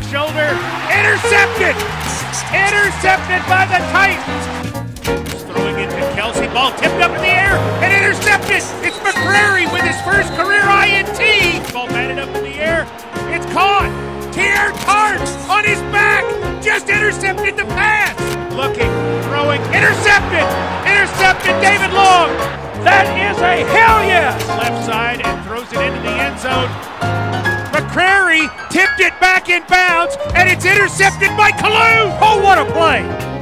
shoulder. Intercepted! Intercepted by the Titans! Throwing it to Kelsey. Ball tipped up in the air and intercepted! It's McCreary with his first career INT! Ball batted up in the air. It's caught! Teair Tart on his back! Just intercepted the pass! Looking, throwing, intercepted! Intercepted David Long! That is a hell yes! Left side and throws it into the end zone. McCreary tipped it back in bounds, and it's intercepted by Kalu! Oh, what a play!